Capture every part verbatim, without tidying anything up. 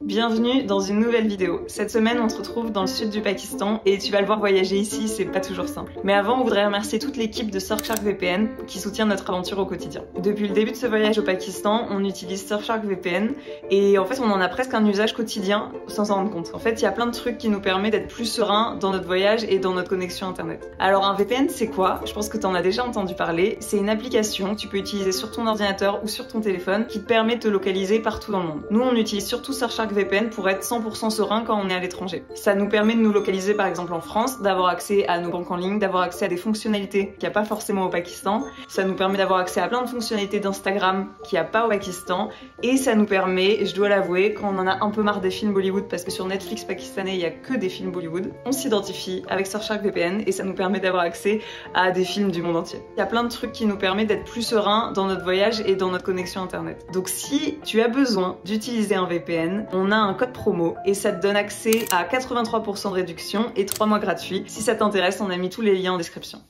Bienvenue dans une nouvelle vidéo. Cette semaine, on se retrouve dans le sud du Pakistan et tu vas le voir, voyager ici, c'est pas toujours simple. Mais avant, on voudrait remercier toute l'équipe de Surfshark V P N qui soutient notre aventure au quotidien. Depuis le début de ce voyage au Pakistan, on utilise Surfshark V P N et en fait, on en a presque un usage quotidien sans s'en rendre compte. En fait, il y a plein de trucs qui nous permettent d'être plus sereins dans notre voyage et dans notre connexion internet. Alors un V P N, c'est quoi? Je pense que tu en as déjà entendu parler. C'est une application que tu peux utiliser sur ton ordinateur ou sur ton téléphone qui te permet de te localiser partout dans le monde. Nous, on utilise surtout Surfshark V P N pour être cent pour cent serein quand on est à l'étranger. Ça nous permet de nous localiser par exemple en France, d'avoir accès à nos banques en ligne, d'avoir accès à des fonctionnalités qu'il n'y a pas forcément au Pakistan. Ça nous permet d'avoir accès à plein de fonctionnalités d'Instagram qu'il n'y a pas au Pakistan. Et ça nous permet, je dois l'avouer, quand on en a un peu marre des films Bollywood, parce que sur Netflix pakistanais, il n'y a que des films Bollywood, on s'identifie avec Surfshark V P N et ça nous permet d'avoir accès à des films du monde entier. Il y a plein de trucs qui nous permettent d'être plus serein dans notre voyage et dans notre connexion internet. Donc si tu as besoin d'utiliser un V P N, on a un code promo et ça te donne accès à quatre-vingt-trois pour cent de réduction et trois mois gratuits. Si ça t'intéresse, on a mis tous les liens en description.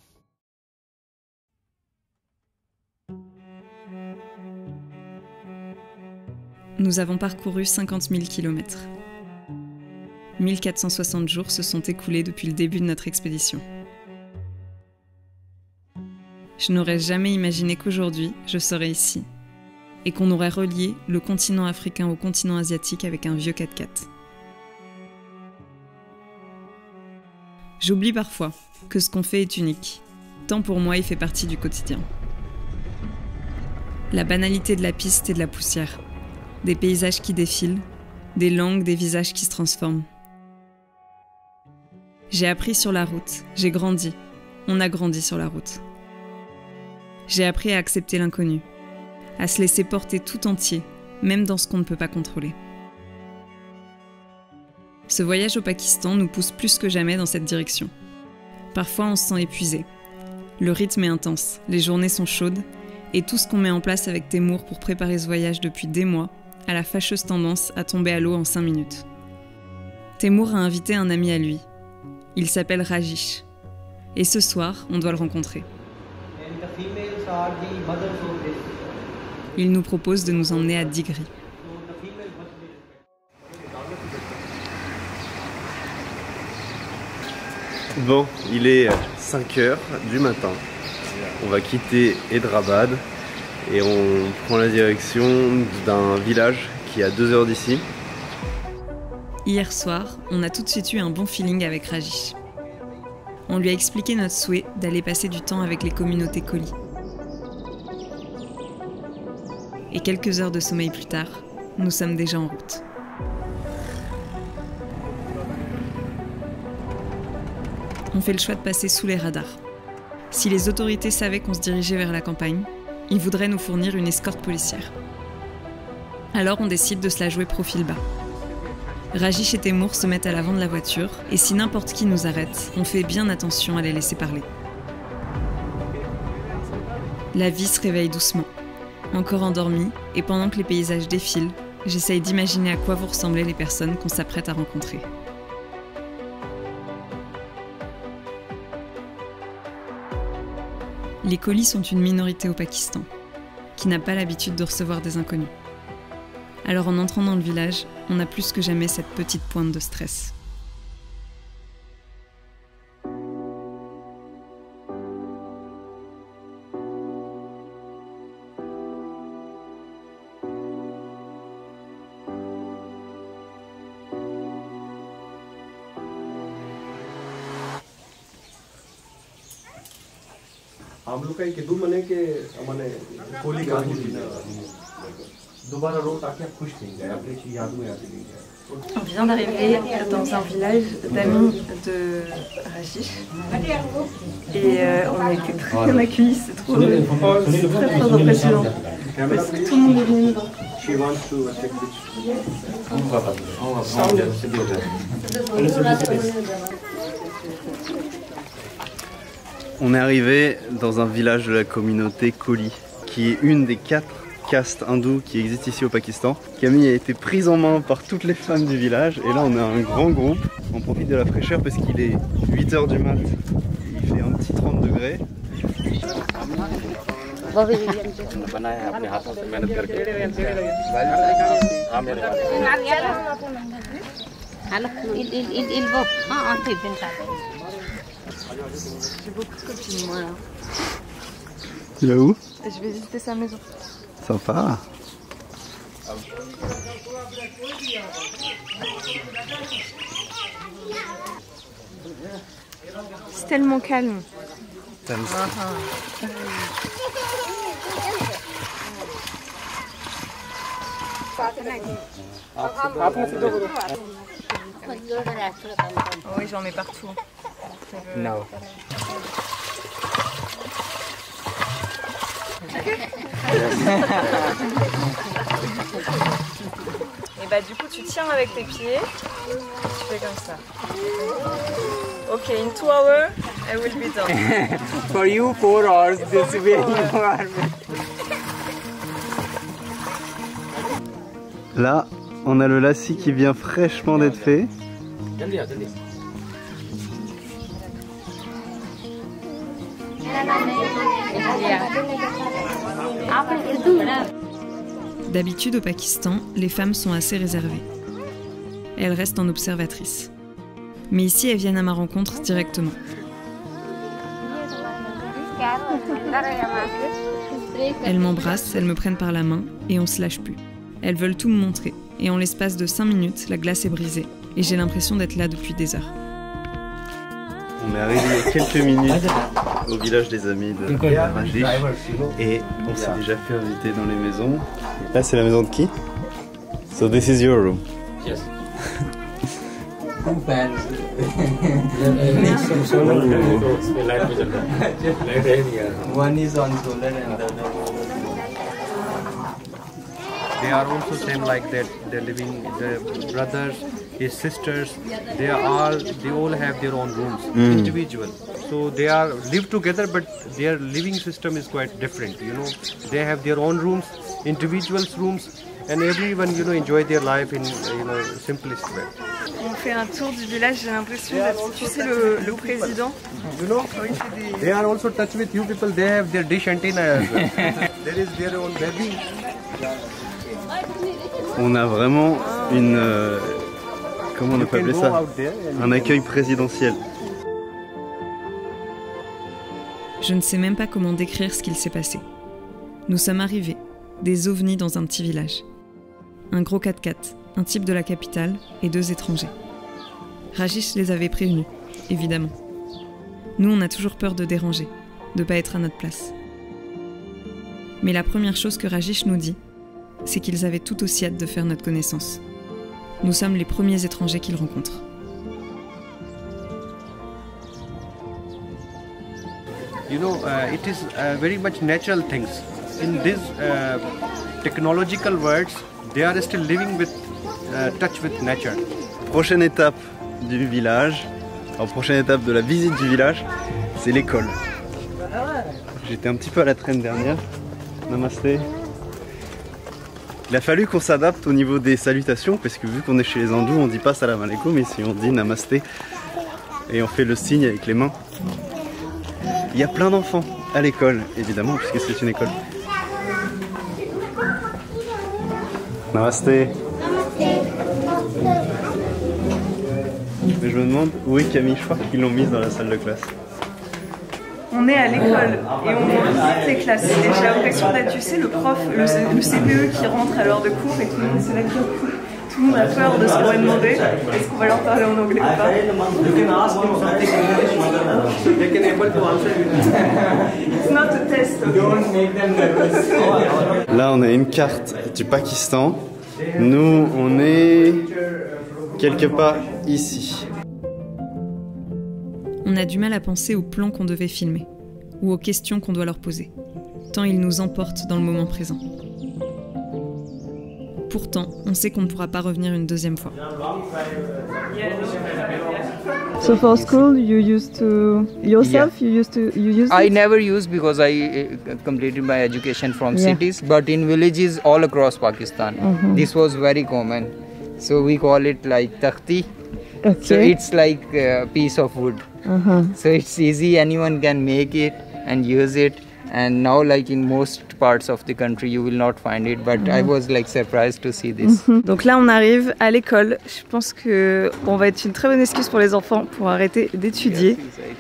Nous avons parcouru cinquante mille kilomètres. mille quatre cent soixante jours se sont écoulés depuis le début de notre expédition. Je n'aurais jamais imaginé qu'aujourd'hui, je serais ici et qu'on aurait relié le continent africain au continent asiatique avec un vieux quatre-quatre. J'oublie parfois que ce qu'on fait est unique, tant pour moi il fait partie du quotidien. La banalité de la piste et de la poussière, des paysages qui défilent, des langues, des visages qui se transforment. J'ai appris sur la route, j'ai grandi, on a grandi sur la route. J'ai appris à accepter l'inconnu, à se laisser porter tout entier, même dans ce qu'on ne peut pas contrôler. Ce voyage au Pakistan nous pousse plus que jamais dans cette direction. Parfois on se sent épuisé. Le rythme est intense, les journées sont chaudes, et tout ce qu'on met en place avec Temour pour préparer ce voyage depuis des mois a la fâcheuse tendance à tomber à l'eau en cinq minutes. Temour a invité un ami à lui. Il s'appelle Rajesh. Et ce soir, on doit le rencontrer. Il nous propose de nous emmener à Digri. Bon, il est cinq heures du matin. On va quitter Hyderabad et on prend la direction d'un village qui est à deux heures d'ici. Hier soir, on a tout de suite eu un bon feeling avec Rajesh. On lui a expliqué notre souhait d'aller passer du temps avec les communautés Koli. Et quelques heures de sommeil plus tard, nous sommes déjà en route. On fait le choix de passer sous les radars. Si les autorités savaient qu'on se dirigeait vers la campagne, ils voudraient nous fournir une escorte policière. Alors on décide de se la jouer profil bas. Rajesh et Temour se mettent à l'avant de la voiture et si n'importe qui nous arrête, on fait bien attention à les laisser parler. La vie se réveille doucement. Encore endormie, et pendant que les paysages défilent, j'essaye d'imaginer à quoi vont ressembler les personnes qu'on s'apprête à rencontrer. Les Kolis sont une minorité au Pakistan, qui n'a pas l'habitude de recevoir des inconnus. Alors en entrant dans le village, on a plus que jamais cette petite pointe de stress. हम लोग का एक दो मने के मने कोली का दोबारा रो ताकि आप खुश नहीं गए अपनी चीज याद में आती नहीं है. On vient d'arriver dans un village d'amis de Rajesh et euh, on a été très bien accueillis, c'est trop euh, c'est très très impressionnant parce que tout le monde est venu dedans. On est arrivé dans un village de la communauté Koli, qui est une des quatre castes hindoues qui existent ici au Pakistan. Camille a été prise en main par toutes les femmes du village et là on a un grand groupe. On profite de la fraîcheur parce qu'il est huit heures du mat, il fait un petit trente degrés. J'ai beaucoup de copines, moi, là. Tu vas où? Je vais visiter sa maison. Sympa. C'est tellement calme. Oui, j'en mets partout. No. Et bah du coup tu tiens avec tes pieds, tu fais comme ça. Ok, in two hours, I will be done. For you, four hours. This way you are. Là, on a le lassi qui vient fraîchement d'être fait. D'habitude au Pakistan, les femmes sont assez réservées. Elles restent en observatrice. Mais ici, elles viennent à ma rencontre directement. Elles m'embrassent, elles me prennent par la main et on se lâche plus. Elles veulent tout me montrer. Et en l'espace de cinq minutes, la glace est brisée. Et j'ai l'impression d'être là depuis des heures. On est arrivé il y a quelques minutes au village des amis de Rajesh et on s'est déjà fait inviter dans les maisons. Là, c'est la maison de qui? So this is your room. Yes. One is on solar and the other. They are also same like that. They're living, the brothers, his sisters. They are all, they all have their own rooms, Mm. individual. So they are live together, but their living system is quite different. You know, they have their own rooms, individuals rooms, and everyone, you know, enjoy their life in, you know, simplest way. On fait un tour du village, j'ai l'impression d'être, tu sais, le, le président. You know, they are also touch with you people. They have their dish antenna as well. There is their own baby. On a vraiment une... euh, comment on peut appeler ça? Un accueil présidentiel. Je ne sais même pas comment décrire ce qu'il s'est passé. Nous sommes arrivés, des ovnis dans un petit village. Un gros quatre-quatre, un type de la capitale et deux étrangers. Rajesh les avait prévenus, évidemment. Nous, on a toujours peur de déranger, de pas être à notre place. Mais la première chose que Rajesh nous dit, c'est qu'ils avaient tout aussi hâte de faire notre connaissance. Nous sommes les premiers étrangers qu'ils rencontrent. You know, uh, it is uh, very much natural things. In these uh, technological worlds, they are still living with uh, touch with nature. Prochaine étape du village, alors prochaine étape de la visite du village, c'est l'école. J'étais un petit peu à la traîne dernière. Namasté. Il a fallu qu'on s'adapte au niveau des salutations parce que vu qu'on est chez les hindous, on dit pas salam alaikum, mais ici on dit namasté et on fait le signe avec les mains. Il y a plein d'enfants à l'école, évidemment, puisque c'est une école. Namasté. Mais je me demande où est Camille, je crois qu'ils l'ont mise dans la salle de classe. On est à l'école et on visite les classes. Et j'ai l'impression d'être, tu sais, le prof, le, le C P E qui rentre à l'heure de cours et tout le monde se lève d'un coup. Tout le monde a peur de ce qu'on va demander. Est-ce qu'on va leur parler en anglais ou pas? It's not a test. Là, on a une carte du Pakistan. Nous, on est quelque part ici. On a du mal à penser aux plans qu'on devait filmer, ou aux questions qu'on doit leur poser, tant ils nous emportent dans le moment présent. Pourtant, on sait qu'on ne pourra pas revenir une deuxième fois. So for school, you used to yourself. You used to you used. I it? never used because I uh, completed my education from Yeah. cities, but in villages all across Pakistan, Mhm. this was very common. So we call it like takhti. Okay. So it's like a piece of wood. Uh-huh. So it's easy, anyone can make it and use it. And now, like in most parts of the country, you will not find it. But mm-hmm. I was like surprised to see this. Mm-hmm. Donc là, on arrive à l'école. Je pense que on va être une très bonne excuse pour les enfants pour arrêter d'étudier.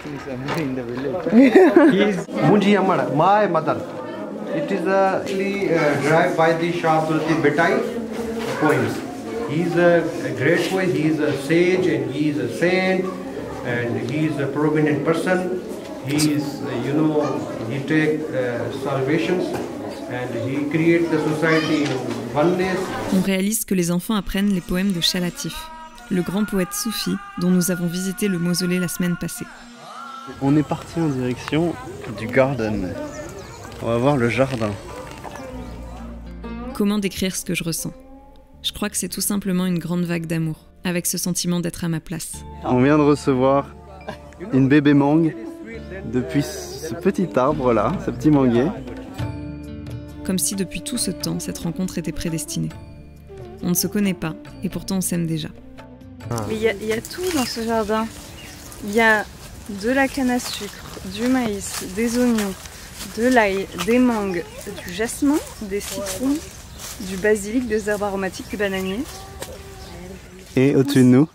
Munji Amara, my mother. It is actually uh, derived by the Shah Tulsi Betai poems. He is a, a great poet. He is a sage and he is a saint and he is a prominent person. He is, uh, you know, he take uh, salvations and he create the society in oneness. On réalise que les enfants apprennent les poèmes de Shah Latif, le grand poète soufi dont nous avons visité le mausolée la semaine passée. On est parti en direction du garden. On va voir le jardin. Comment décrire ce que je ressens? Je crois que c'est tout simplement une grande vague d'amour, avec ce sentiment d'être à ma place. On vient de recevoir une bébé mangue depuis ce petit arbre là, ce petit manguier. Comme si depuis tout ce temps, cette rencontre était prédestinée. On ne se connaît pas, et pourtant on s'aime déjà. Il y, y a tout dans ce jardin. Il y a de la canne à sucre, du maïs, des oignons, de l'ail, des mangues, du jasmin, des citrons, du basilic, des herbes aromatiques, du bananier. Et au-dessus de nous,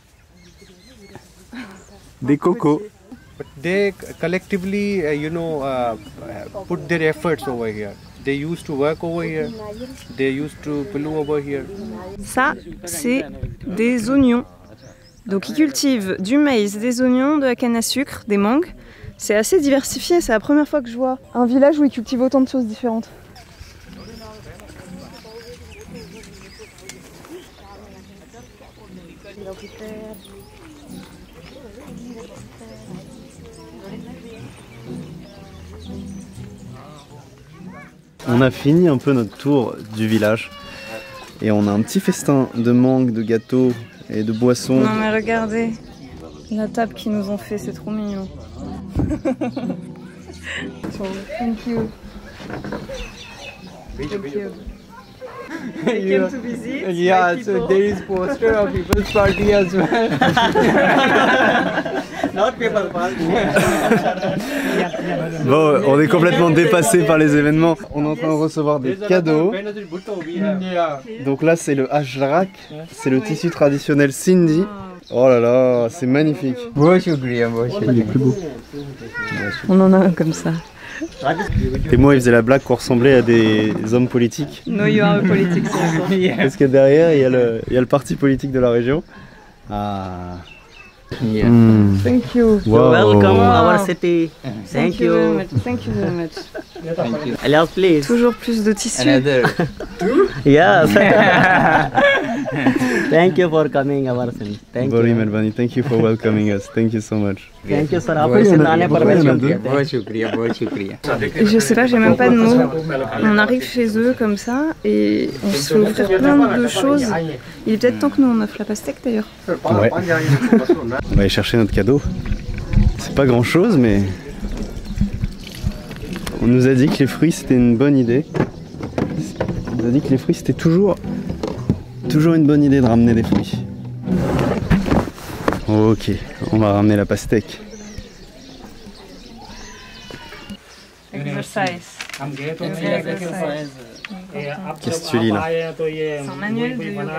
des cocos. But they collectively, uh, you know, uh, put their efforts over here. They used to work over here. They used to pillow over here. Ça, c'est des oignons. Donc ils cultivent du maïs, des oignons, de la canne à sucre, des mangues. C'est assez diversifié, c'est la première fois que je vois un village où ils cultivent autant de choses différentes. On a fini un peu notre tour du village et on a un petit festin de mangue, de gâteaux et de boissons. Non mais regardez, la table qu'ils nous ont fait, c'est trop mignon. Thank you. Thank you. They came to visit. Yeah, so there is poster of people's party as well. Not people party. Bon, on est complètement dépassé par les événements. On est en train de recevoir des cadeaux. Donc là, c'est le ajrak, c'est le tissu traditionnel Sindhi. Oh là là, c'est magnifique. Beau shukriya, beau shukriya. Il est plus beau. On en a un comme ça. Et moi, il faisait la blague qu'on ressemblait à des hommes politiques. No, you are a politics. Parce que derrière, il y a le, il y a le parti politique de la région. Ah. Yeah. Mm. Thank you. Wow. Welcome Wow. our city. Thank, Thank you. Very much. Thank you very much. Thank you. Allah, please. Toujours plus de tissus. Another. Yes. Thank you for coming our city. Thank Bori you. Melvani, thank you for welcoming us. Thank you so much. Thank you, sir. Pourquoi आपको il y en a- सुनाने पर pourquoi il y en a मैं deux शुक्रिया। Beau shukriya, beau shukriya. Et je sais pas, j'ai même pas de mots. On arrive chez eux comme ça et on se fait offrir plein de choses. Il est peut-être temps que nous on offre la pastèque d'ailleurs. Ouais. On va aller chercher notre cadeau. C'est pas grand chose, mais on nous a dit que les fruits c'était une bonne idée. On nous a dit que les fruits c'était toujours, toujours une bonne idée de ramener des fruits. Ok, on va ramener la pastèque. Exercise. Qu'est-ce que tu lis là? C'est un manuel de yoga.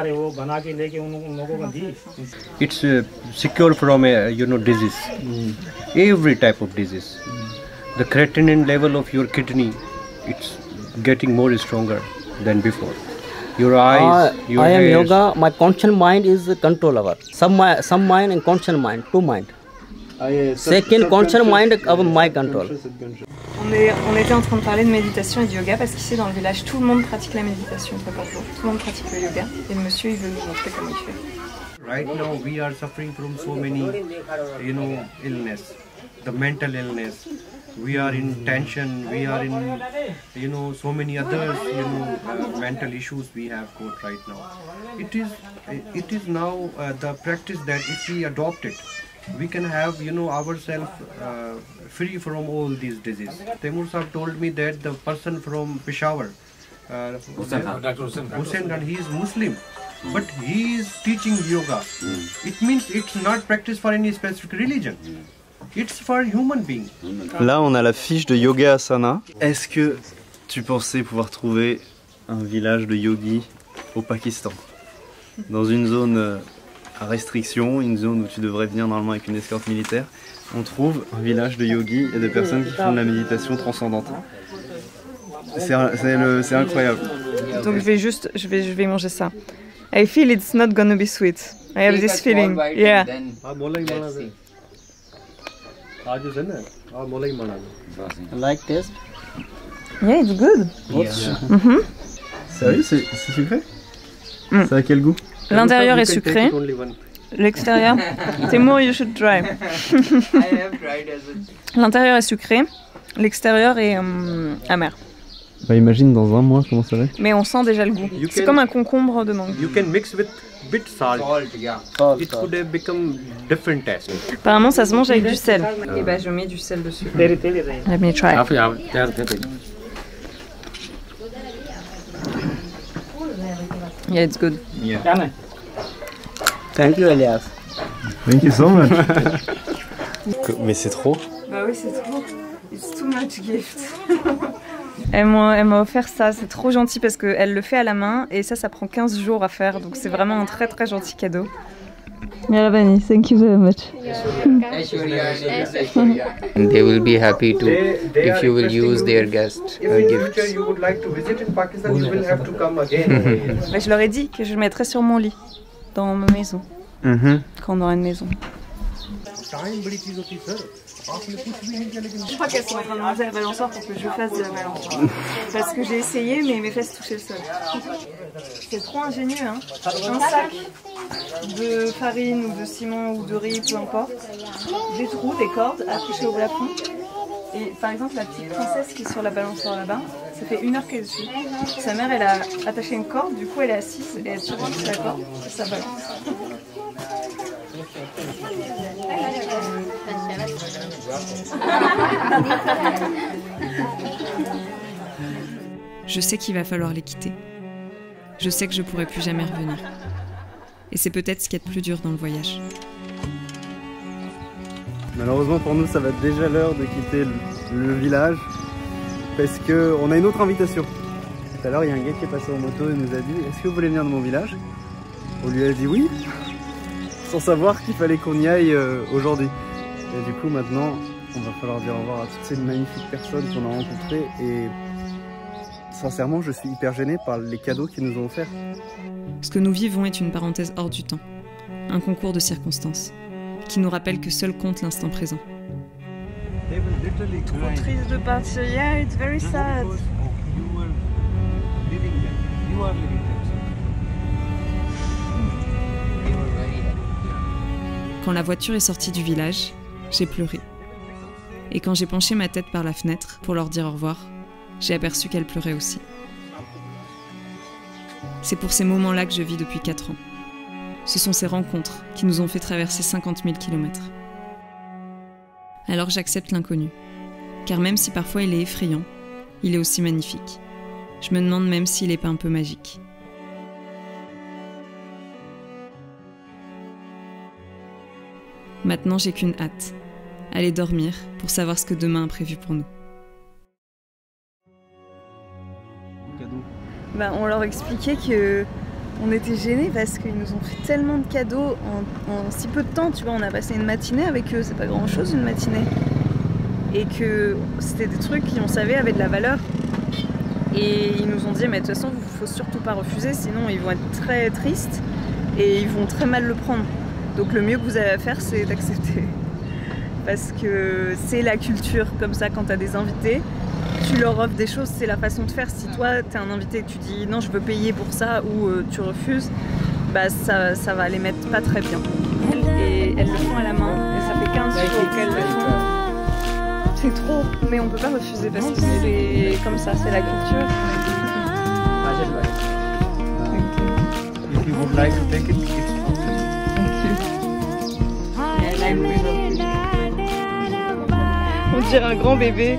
It's uh, secure from a, you know, disease. Every type of disease. The creatinine level of your kidney, it's getting more stronger than before. Your eyes, Uh, your I am hairs. yoga. My conscious mind is control over. Some mi- some mind and conscious mind. Two mind. Second conscious mind of my control. On, est, on était en train de parler de méditation et de yoga parce qu'ici dans le village tout le monde pratique la méditation une fois par jour. Tout le monde pratique le yoga et le monsieur il veut nous montrer comment il fait. Right now we are suffering from so many, you know, illness, the mental illness. We are in tension. We are in, you know, so many others, you know, uh, mental issues we have got right now. It is, it is now uh, the practice that if we adopt it, we can have, you know, ourselves uh, free from all these diseases. Taimur Sahib told me that the person from Peshawar, uh, Hussain Khan, he is Muslim, but he is teaching yoga. It means it's not practice for any specific religion. It's for human being. Là, on a la fiche de Yoga Asana. Est-ce que tu pensais pouvoir trouver un village de yogis au Pakistan? Dans une zone à restriction, une zone où tu devrais venir normalement avec une escorte militaire, on trouve un village de yogis et de personnes qui font de la méditation transcendante. C'est incroyable. Donc je vais juste, je vais, je vais manger ça. I feel it's not gonna be sweet. I have this feeling. Yeah. Like taste? Yeah, it's good. Mm-hmm. Sérieux, c'est sucré? mm. Ça a quel goût? L'intérieur est sucré. L'extérieur, Timur, you should try. L'intérieur est sucré, l'extérieur est um, amer. Bah imagine dans un mois comment ça va. Mais on sent déjà le goût. C'est comme un concombre de mangue. You can mix with bit salt. Salt, yeah. It could have become different taste. Apparemment ça se mange avec du sel. Et bah je mets du sel dessus. Let me try. Yeah, it's good. Yeah. Thank you, Elias. Thank you so much. Mais c'est trop. Bah oui, c'est trop. It's too much gift. Elle m'a offert ça, c'est trop gentil parce qu'elle le fait à la main et ça, ça prend quinze jours à faire, donc c'est vraiment un très très gentil cadeau. Mirabani, thank you very much. And they will be happy to if you will use their guest uh, gifts. You would like to visit in Pakistan, you will have to come again. Bah, je leur ai dit que je le mettrais sur mon lit, dans ma maison, mm-hmm. quand on aura une maison. Je crois qu'elles sont en train de manger la balançoire pour que je fasse de la balançoire. Parce que j'ai essayé, mais mes fesses touchaient le sol. C'est trop ingénieux, hein. Un sac de farine ou de ciment ou de riz, peu importe. Des trous, des cordes accrochées au plafond. Et par exemple, la petite princesse qui est sur la balançoire là-bas, ça fait une heure qu'elle est dessus. Sa mère, elle a attaché une corde, du coup elle est assise et elle tire sur la corde et ça balance. Je sais qu'il va falloir les quitter. Je sais que je pourrai plus jamais revenir. Et c'est peut-être ce qu'il y a de plus dur dans le voyage. Malheureusement pour nous, ça va être déjà l'heure de quitter le, le village parce qu'on a une autre invitation. Tout à l'heure, il y a un gars qui est passé en moto et nous a dit « Est-ce que vous voulez venir dans mon village ?» On lui a dit oui, sans savoir qu'il fallait qu'on y aille euh, aujourd'hui. Et du coup, maintenant, on va falloir dire au revoir à toutes ces magnifiques personnes qu'on a rencontrées et sincèrement, je suis hyper gêné par les cadeaux qu'ils nous ont offerts. Ce que nous vivons est une parenthèse hors du temps, un concours de circonstances, qui nous rappelle que seul compte l'instant présent. Trop triste de partir. Yeah, it's very sad. Quand la voiture est sortie du village, j'ai pleuré. Et quand j'ai penché ma tête par la fenêtre pour leur dire au revoir, j'ai aperçu qu'elles pleuraient aussi. C'est pour ces moments-là que je vis depuis quatre ans. Ce sont ces rencontres qui nous ont fait traverser cinquante mille kilomètres. Alors j'accepte l'inconnu, car même si parfois il est effrayant, il est aussi magnifique. Je me demande même s'il n'est pas un peu magique. Maintenant, j'ai qu'une hâte, aller dormir pour savoir ce que demain a prévu pour nous. Bah, on leur expliquait que on était gênés parce qu'ils nous ont fait tellement de cadeaux en, en si peu de temps. Tu vois, on a passé une matinée avec eux, c'est pas grand chose une matinée. Et que c'était des trucs qui, on savait, avaient de la valeur. Et ils nous ont dit, mais de toute façon, il faut surtout pas refuser, sinon ils vont être très tristes et ils vont très mal le prendre. Donc le mieux que vous avez à faire, c'est d'accepter. Parce que c'est la culture, comme ça, quand tu as des invités, tu leur offres des choses, c'est la façon de faire. Si toi, tu es un invité et que tu dis non, je veux payer pour ça, ou euh, tu refuses, bah ça, ça va les mettre pas très bien. Et elles le font à la main, et ça fait quinze jours qu'elles le font. C'est trop, mais on peut pas refuser parce que c'est comme ça, c'est la culture. If you would like to take it, it's on dirait un grand bébé.